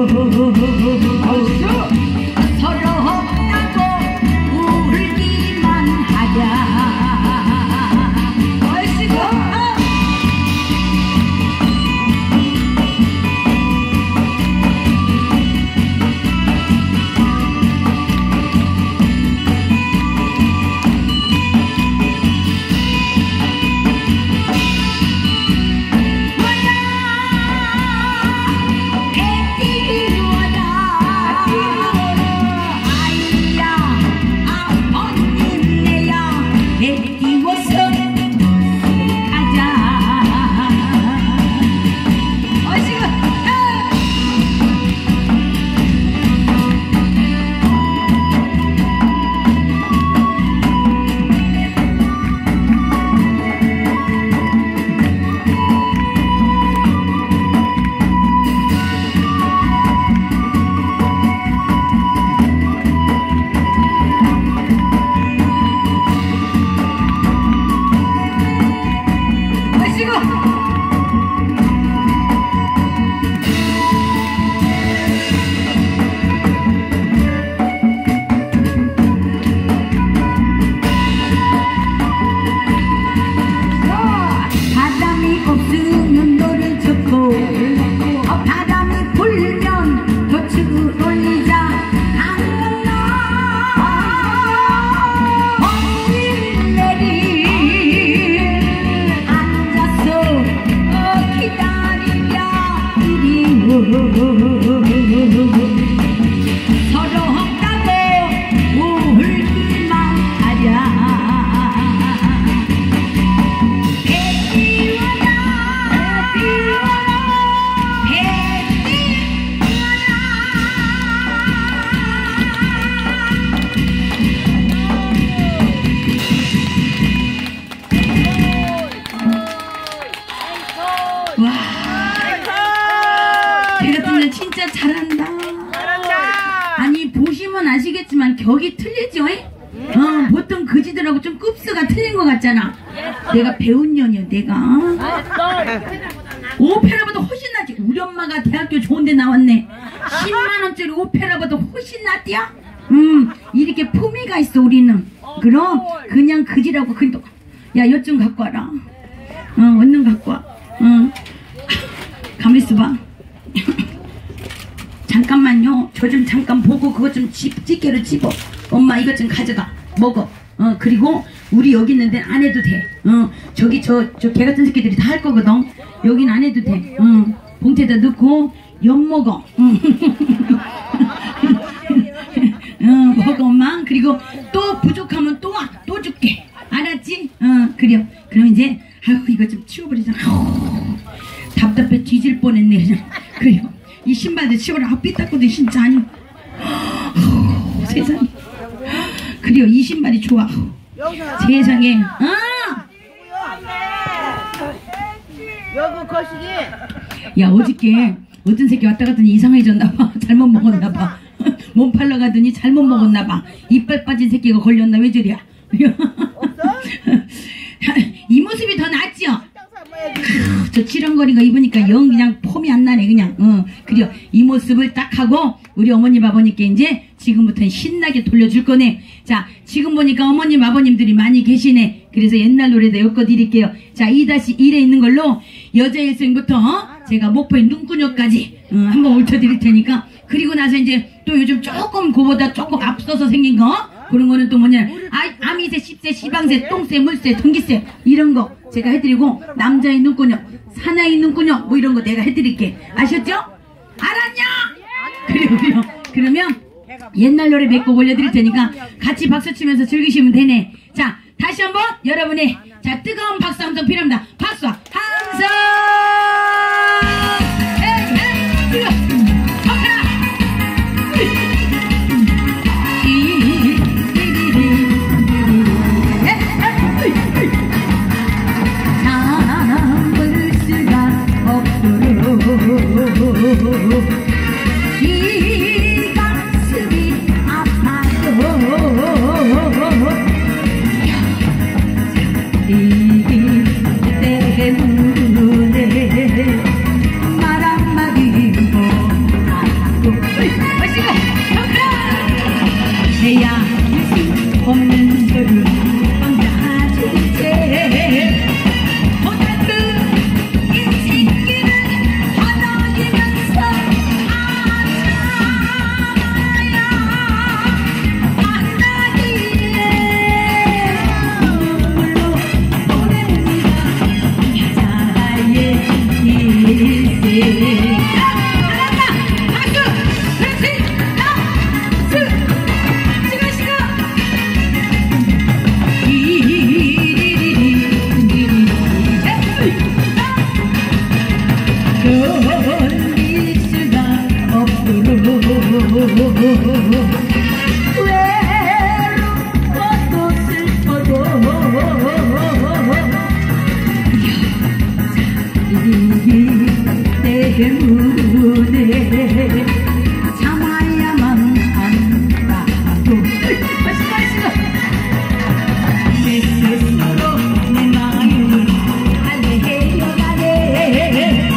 서로 없다고 울기만 하자. 진짜 잘한다. 아니 보시면 아시겠지만 격이 틀리죠? 보통 그지들하고 좀 급수가 틀린 것 같잖아. 내가 배운 년이야 내가. 오페라보다 훨씬 낫지. 우리 엄마가 대학교 좋은데 나왔네. 10만원짜리 오페라보다 훨씬 낫디야. 이렇게 품위가 있어 우리는. 그럼 그냥 그지라고 그냥 야 엿 좀 갖고 와라. 얼른 갖고 와. 가만히 있어봐. 잠깐만요. 저 좀 잠깐 보고 그것 좀 집게로 집어. 엄마 이것 좀 가져가. 먹어. 그리고 우리 여기 있는 데는 안 해도 돼. 저기 저 개 같은 새끼들이 다 할 거거든. 여긴 안 해도 돼. 봉투에다 넣고 엿 먹어. 먹어 엄마. 그리고 또 부족하면 또 와. 또 줄게. 알았지? 그래. 그럼 이제 아이고 이거 좀 치워버리자. 답답해 뒤질 뻔했네 그냥. 그래요. 이 신발도 치워라. 아 삐딱고도 진짜 아니. 세상에. 그래요. 이 신발이 좋아. 세상에. 여기 거시기. 야 어저께 어떤 새끼 왔다 갔더니 이상해졌나봐. 잘못 먹었나봐. 몸 팔러 가더니 잘못 먹었나봐. 이빨 빠진 새끼가 걸렸나 왜 저리야. 이 모습이 더 낫죠? 저 치렁거리가 입으니까 영 그냥 폼이 안 나네 그냥. 그래요. 이 모습을 딱 하고 우리 어머님 아버님께 이제 지금부터는 신나게 돌려줄 거네. 자 지금 보니까 어머님 아버님들이 많이 계시네. 그래서 옛날 노래도 엮어드릴게요. 자 2-1에 있는 걸로 여자 일생부터 제가 목포의 눈구녕까지 한번 읊어드릴 테니까. 그리고 나서 이제 또 요즘 조금 그보다 조금 앞서서 생긴 거 그런 거는 또 뭐냐 아미새, 십새, 시방새, 똥새, 물새, 전기새 이런 거 제가 해드리고 남자의 눈구녕, 사나이 눈구녕 뭐 이런 거 내가 해드릴게. 아셨죠? 알았냐? 그래요. 그러면 옛날 노래 몇 곡 올려드릴 테니까 같이 박수 치면서 즐기시면 되네. 자 다시 한번 여러분의 자 뜨거운 박수 함성 필요합니다. 박수 함성. 이 가슴이 아파도 이 때문에 외롭고도 슬퍼도 이 때문에 참아야만 한다고 내 스스로 내 마음을 알레해여가네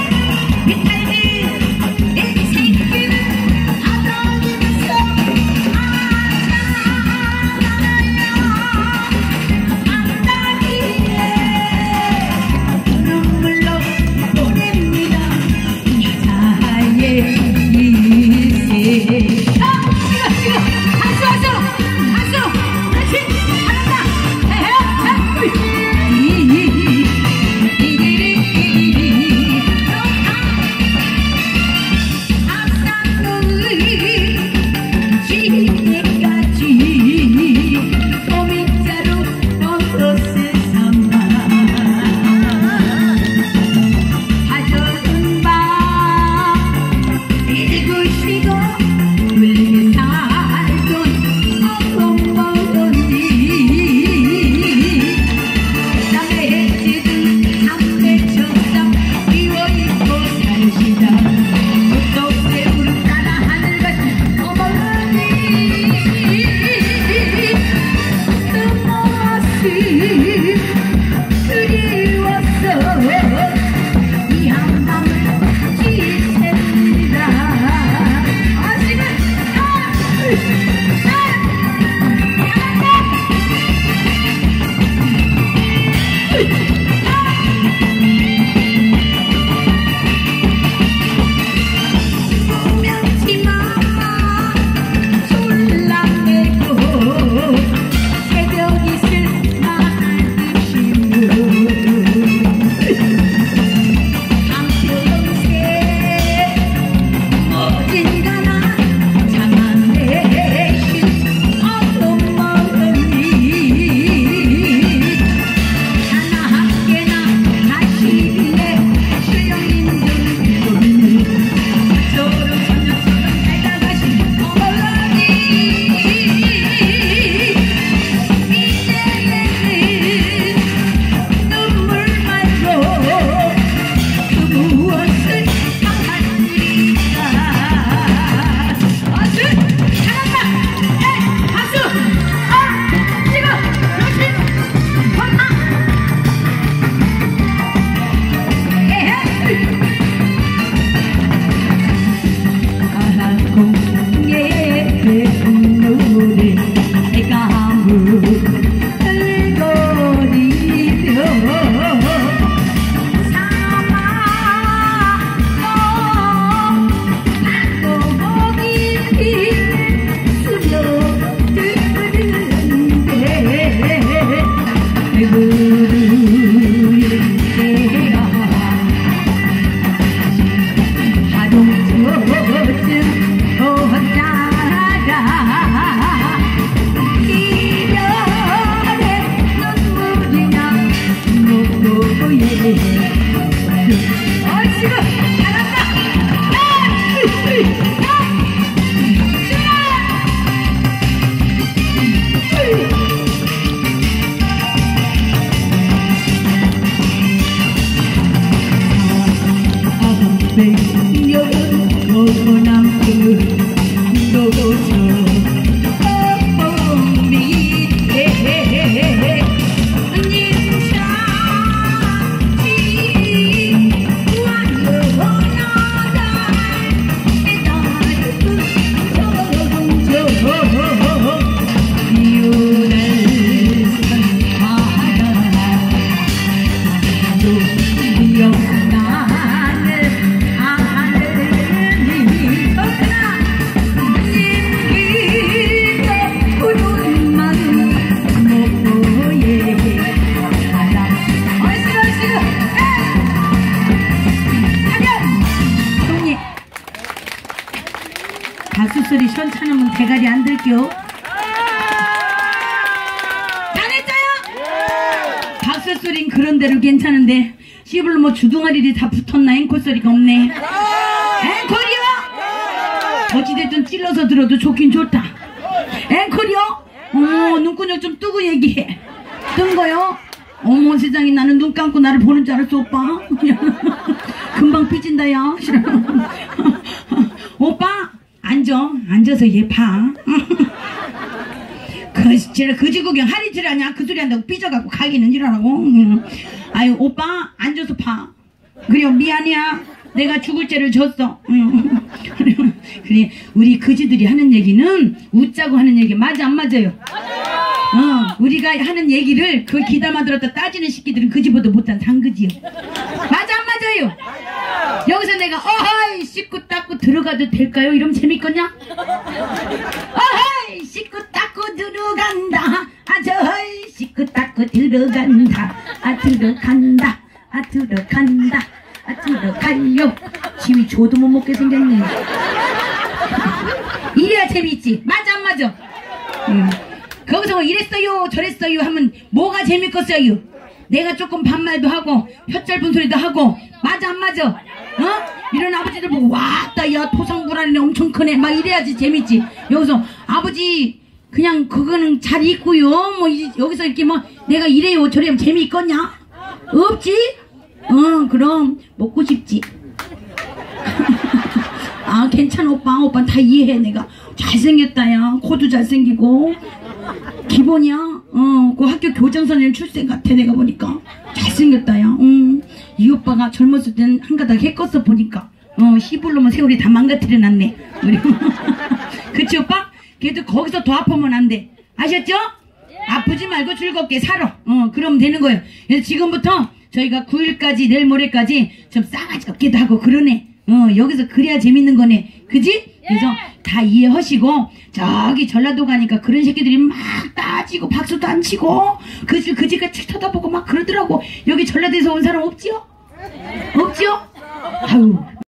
비탈진 인생길 하다니면서 안다기에 눈물로 보냅니다 여자의 일생 지금 박수 그렇지 박수소리 시원찮으면 대가리 안 들게요. 잘했어요? 박수소리는 그런대로 괜찮은데 시불 뭐 주둥아리들이 다 붙었나 앵콜 소리가 없네. 앵콜이요? 어찌됐든 찔러서 들어도 좋긴 좋다. 앵콜이요? 눈구녕 좀 뜨고 얘기해. 뜬 거요? 어머 세상에, 나는 눈 감고 나를 보는 줄 알았어 오빠. 금방 삐진다 야. 오빠 앉아서 얘 봐. 그지 구경 하리 지라냐 그 소리 한다고 삐져갖고 가기는 이러라고. 아유 오빠 앉아서 봐. 그래 미안해야 내가 죽을 죄를 졌어. 그래 우리 그지들이 하는 얘기는 웃자고 하는 얘기 맞아 안 맞아요? 우리가 하는 얘기를 그걸 귀담아 들었다 따지는 새끼들은 그지보다 못한 상그지요. 맞아 안 맞아요? 여기서 내가 어허이 씻고 닦고 들어가도 될까요? 이러면 재밌겠냐? 어허이 씻고 닦고 들어간다. 저이 씻고 닦고 들어간다. 들어간다. 들어간다. 들어가요. 지위 줘도 못 먹게 생겼네. 이래야 재밌지. 맞아 안 맞아? 거기서 이랬어요 저랬어요 하면 뭐가 재밌겠어요? 내가 조금 반말도 하고 혀 짧은 소리도 하고 맞아 안 맞아? 이런 아버지들 보고 왔다 야 토상불안이네 엄청 크네 막 이래야지 재밌지. 여기서 아버지 그냥 그거는 잘 있고요 뭐 여기서 이렇게 뭐 내가 이래요 저래요 재미있겠냐? 없지? 그럼 먹고 싶지. 괜찮아 오빠 다 이해해. 내가 잘생겼다 야 코도 잘생기고 기본이야. 그 학교 교장선생님 출생 같아. 내가 보니까 잘생겼다 야. 이 오빠가 젊었을 땐 한가닥 했겠어 보니까. 시불로면 세월이 다 망가뜨려놨네. 그치 오빠? 그래도 거기서 더 아프면 안 돼. 아셨죠? 아프지 말고 즐겁게 살아. 그럼 되는 거예요. 그래서 지금부터 저희가 9일까지 내일 모레까지 좀 싸가지 없기도 하고 그러네. 여기서 그래야 재밌는 거네. 그지? 그래서 다 이해하시고 저기 전라도 가니까 그런 새끼들이 막 따지고 박수도 안 치고 그지같이 쳐다보고 막 그러더라고. 여기 전라도에서 온 사람 없지요? 없지요? 아유